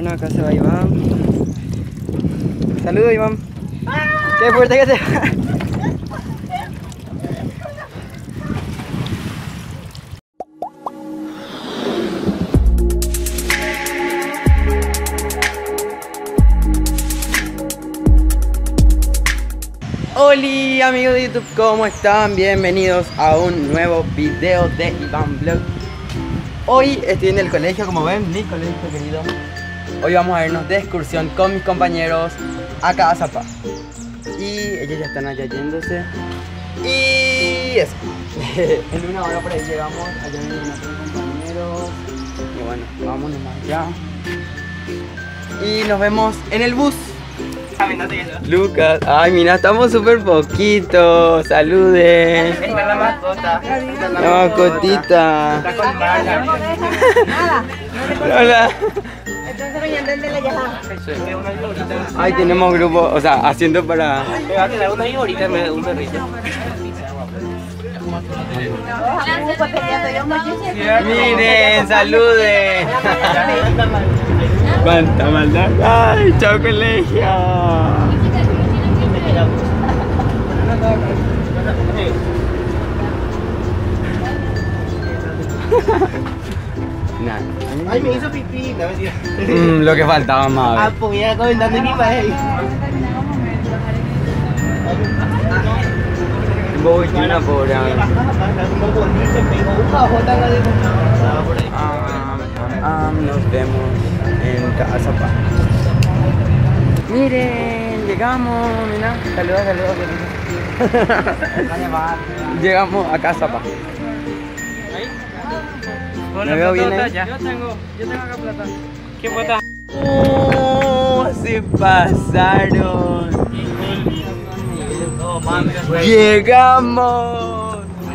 Bueno, acá se va Iván. Saludos, Iván. Qué fuerte que se va. Hola amigos de YouTube, ¿cómo están? Bienvenidos a un nuevo video de Iván Vlog. Hoy estoy en el colegio, como ven, mi colegio querido. Hoy vamos a irnos de excursión con mis compañeros a Cazapá. Y ellos ya están allá yéndose. Y eso. En una hora por ahí llegamos, allá vienen nuestros compañeros. Y bueno, vámonos allá. Y nos vemos en el bus. Lucas, ay mira, estamos súper poquitos. Saluden. Esta es la mascota. La mascotita. Está con Mala. Hola. Entonces venían del de la Yaja. Ay, tenemos grupo, o sea, haciendo para... Me va a quedar una horita un perrito. Miren, saluden. Cuánta maldad. Ay, chao colegio. Nada. Ay, me hizo pipí. No, mentira. Lo que faltaba más. Ah, pues voy a comentando en mi imagen. Voy una pobre. Nos vemos en Cazapá. Miren, llegamos, mira. Saludos. Llegamos a Cazapá. ¿Me veo bien ahí? Yo tengo acá plata. ¿Qué plata? ¡Oh! Se pasaron. ¡Llegamos!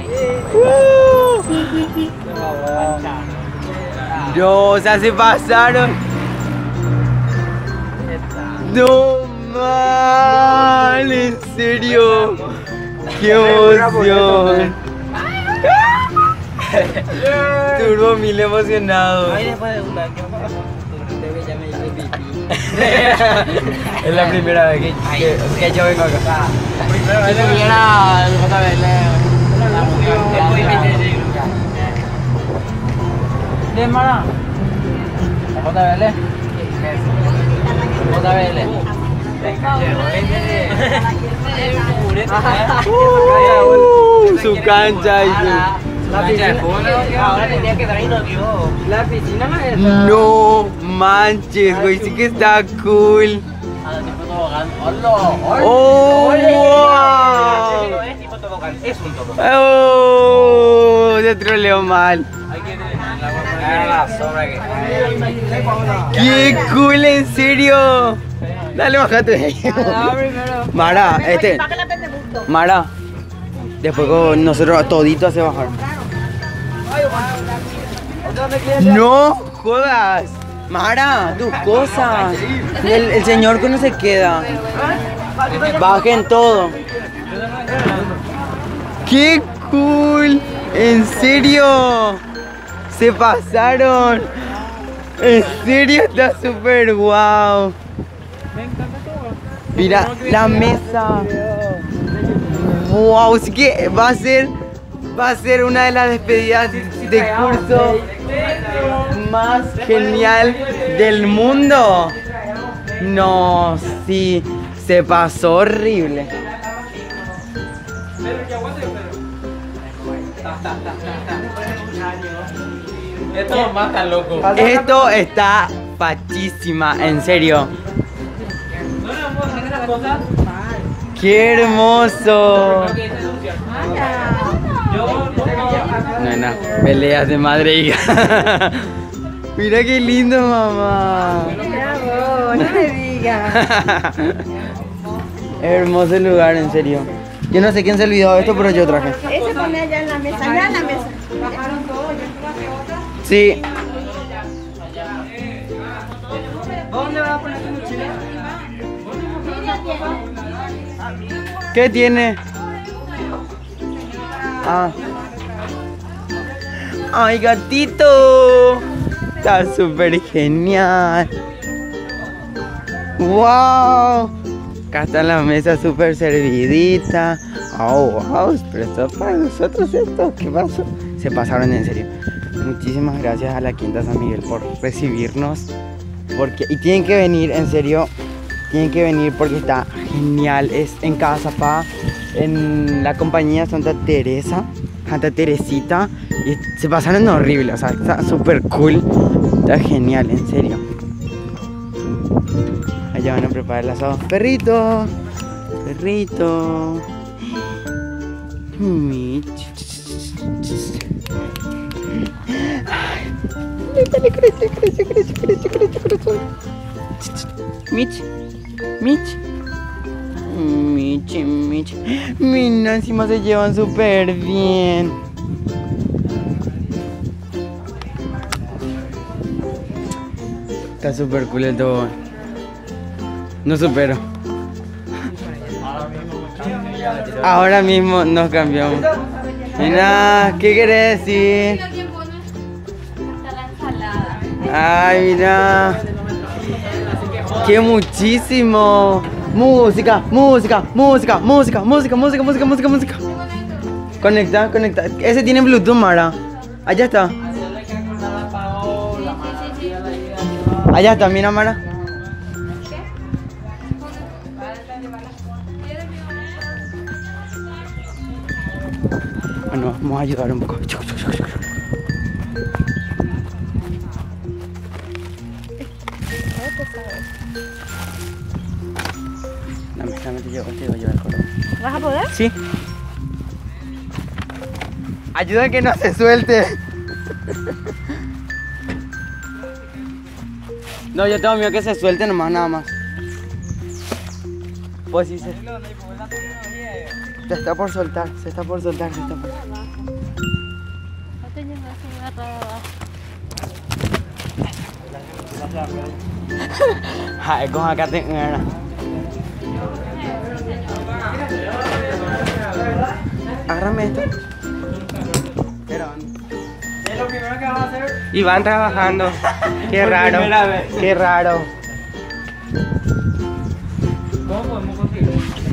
No, o sea, se pasaron. No mal, en serio. ¡Qué emoción! Turbo mil emocionado. Ahí después de un año. Ya me hice pipí. Es la primera vez que yo vengo acá. Primera vez que tuviera el JBL. ¿De Mara? JBL. Su cancha y la piscina. Ahora tenía que dar y no dio. La piscina no es. no manches, güey, sí que está cool. ¡Oh! No es tipo tobogán, es un tobogán. ¡Oh! Se troleó mal. Hay que tener la sobra que. ¡Qué cool, en serio! Dale, bájate. Mara, Mara, después con nosotros toditos se bajaron. No jodas. Mara, tus cosas. El señor que no se queda. Bajen todo. ¡Qué cool! ¿En serio? Se pasaron. En serio, está súper guau. Mira la mesa. Wow, sí que va a ser una de las despedidas de curso más genial del mundo. No, sí, se pasó horrible. Esto más tan loco. Esto está fachísima, en serio. ¿No le vamos a hacer las cosas? ¡Qué hermoso! Nena, peleas de madre e hija. Mira qué lindo, mamá. Bravo, no me digas. Hermoso lugar, en serio. Yo no sé quién se olvidó de esto, pero yo traje. Ese pone allá en la mesa, allá en la mesa. Sí. ¿Dónde vas a poner tu mochila? ¿Qué tiene? Ah. ¡Ay, gatito! Está súper genial. ¡Wow! Acá está la mesa súper servidita. ¡Oh, wow! Pero esto es para nosotros esto. ¿Qué pasó? Se pasaron en serio. Muchísimas gracias a la Quinta San Miguel por recibirnos. Y tienen que venir, en serio. Tienen que venir porque está genial. Es en Cazapá, en la compañía Santa Teresita. Y se pasaron horrible, o sea, está súper cool. Está genial, en serio. Allá van a preparar el asado. ¡Perrito! ¡Perrito! Mitch. Dale, crece. Mitch. Mira, encima se llevan súper bien. Está súper cool el todo. No supero. Ahora mismo nos cambiamos. Mira, ¿qué querés decir? Ay, mira. ¡Qué muchísimo! Música. Conecta. Ese tiene Bluetooth, Mara. Allá está. Allá está, mira, Mara. Bueno, vamos a ayudar un poco. Dame, te llevo a llevar el cordón. ¿Vas a poder? Sí. Ayuda a que no se suelte. No, yo tengo miedo que se suelte nomás, nada más. Pues sí, se está por soltar. Ay, con acá te era. Agárrame esto. ¿Es lo primero que vas a hacer? Y van trabajando. Qué raro. Qué raro. ¿Cómo podemos conseguirlo?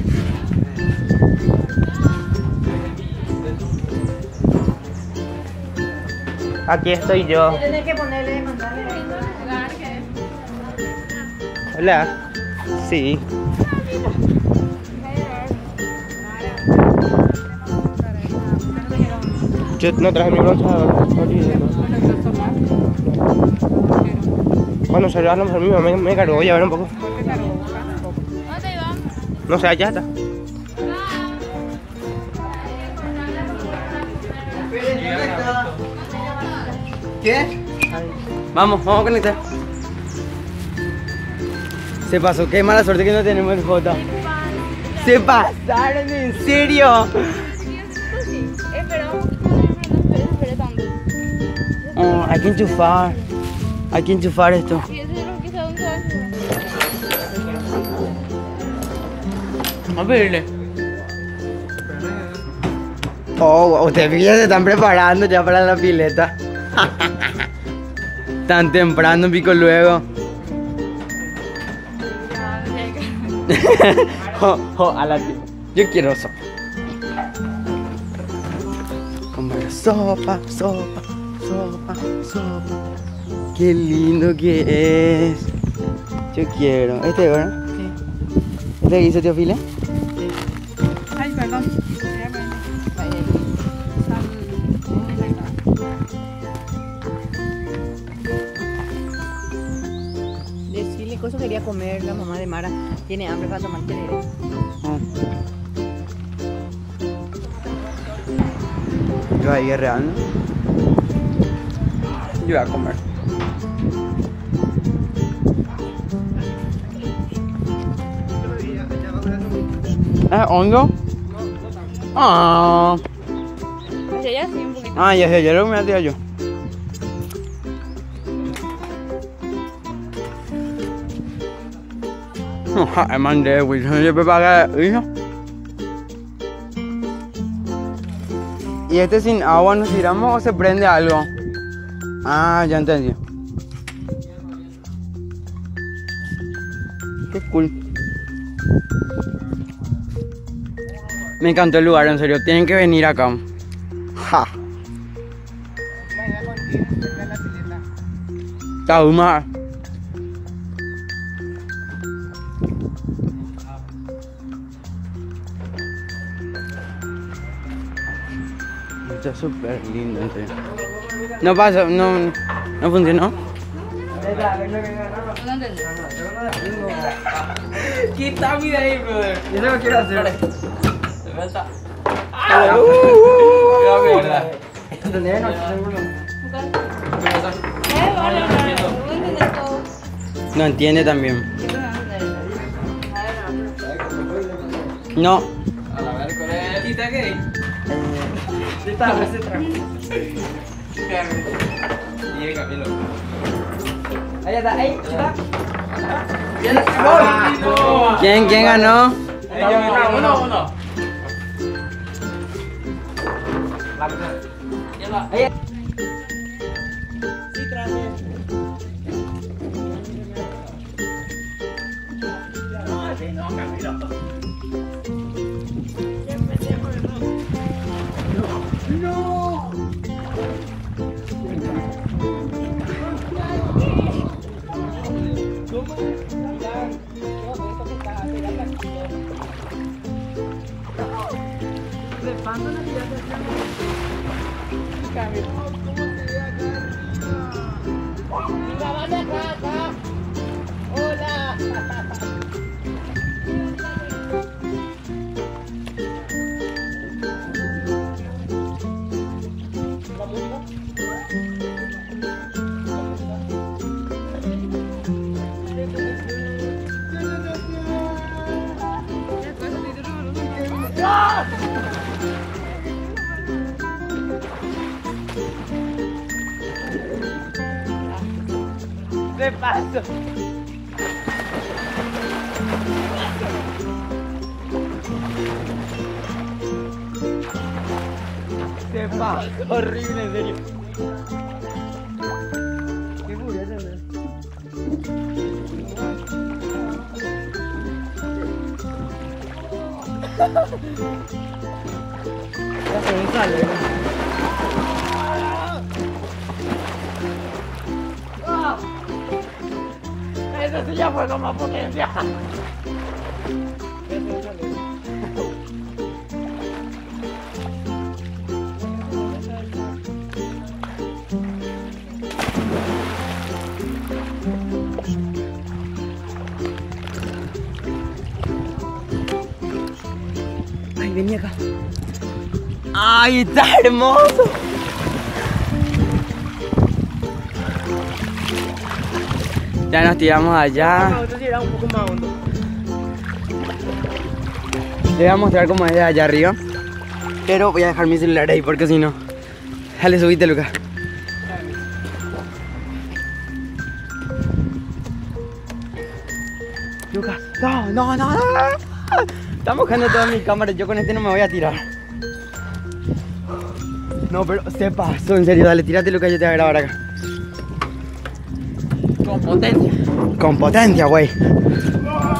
Aquí estoy yo. Tienes que mandarle. Hola. Sí. Yo no traje mi bronceador. Bueno, se lo a lo mejor mismo me cargó, voy a ver un poco. No sé, allá está. ¿Qué? Vamos a conectar. Se pasó, qué mala suerte que no tenemos el J. Se pasaron, en serio. Oh, hay que enchufar esto. Vamos a pedirle. Oh, ustedes ya se están preparando ya para la pileta. Tan temprano, pico luego. A la tía. Yo quiero sopa. Comer sopa. Qué lindo que es. Yo quiero. ¿Este, verdad? Sí. ¿Este que hizo tío File? Sí. Ay, perdón. Decirle que eso quería comer la mamá de Mara. Tiene hambre para tomar tereré. Yo ahí guerreando. Yo voy a comer. ¿Hondo? Ah. Ya sí, un poquito. Ah, ya lo me hacía yo. Ay, mandé, güey. Yo me pagué, hijo. ¿Y este sin agua nos tiramos o se prende algo? Ah, ya entendí. Qué cool. Me encantó el lugar, en serio. Tienen que venir acá. Ja. Tahuma. Está súper lindo, en serio. No pasa, no funcionó. Quítame de ahí, brother. Yo no lo quiero hacer. Me falta. No entiende también. No. A la ver, con el quita gay. Y Camilo. Ahí está, ahí está. ¿Quién ganó? Uno. De paso. De paso. Horrible, en serio. Qué furia, ya se me sale, ese sí ya fue con más potencia. Ay, vení acá. Ay, está hermoso. Ya nos tiramos allá. Esto sí era un poco más hondo. Les voy a mostrar cómo es de allá arriba. Pero voy a dejar mi celular ahí porque si no. Dale, subite, Lucas. Lucas, no. Está mojando toda mi cámara. Yo con este no me voy a tirar. No, pero se pasó, en serio. Dale, tírate, Lucas, yo te voy a grabar acá. Con potencia. Con potencia, güey.